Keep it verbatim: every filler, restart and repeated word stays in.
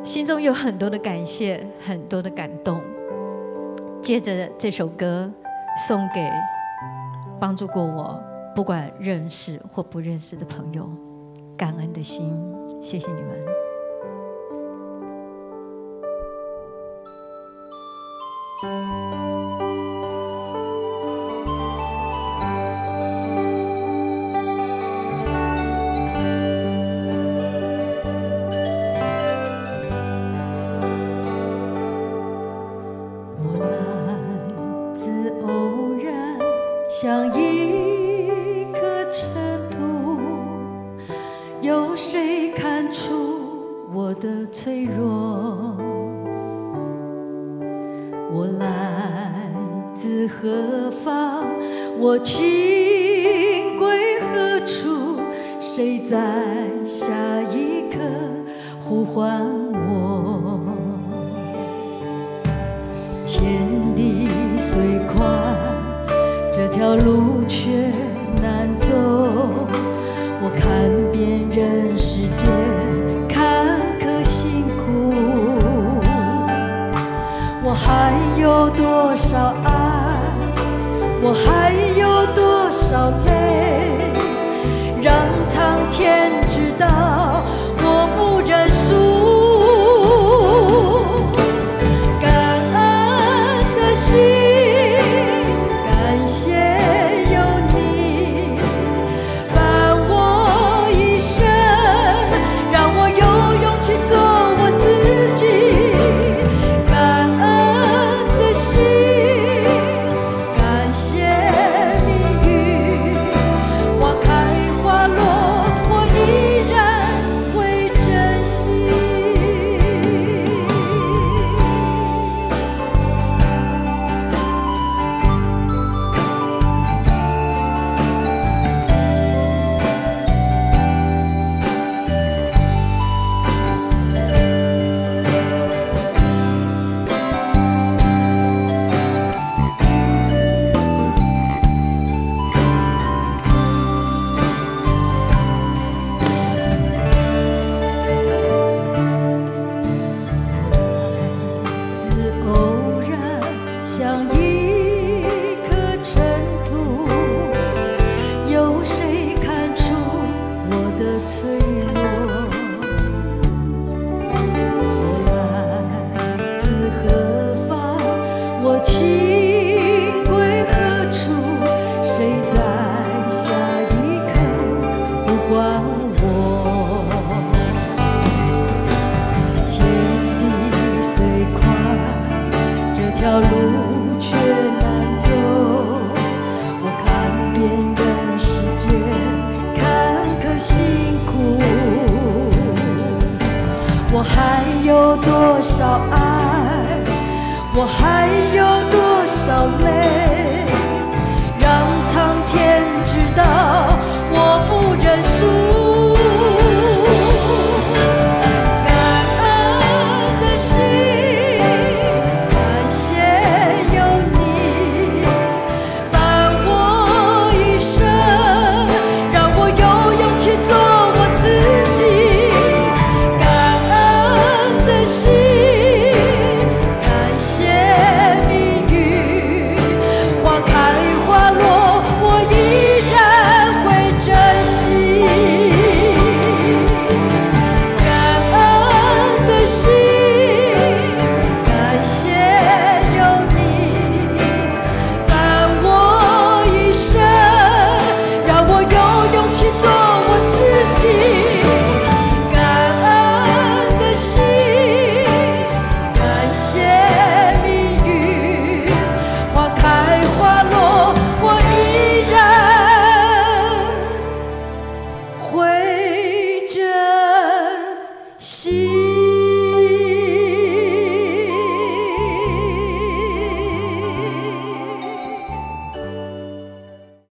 心中有很多的感谢，很多的感动。接着这首歌送给帮助过我，不管认识或不认识的朋友，感恩的心，谢谢你们。 像一颗尘土，有谁看出我的脆弱？我来自何方？我情归何处？谁在下一刻呼唤我？天地虽宽，这条路却难走，我看遍人世间坎坷辛苦，我还有多少爱，我还有多少泪，让苍天知道我不认输。感恩的心，我还有多少爱，我还有多少泪，让苍天知道我不认输。感恩的心，感谢有你伴我一生，让我有勇气做我自己。心。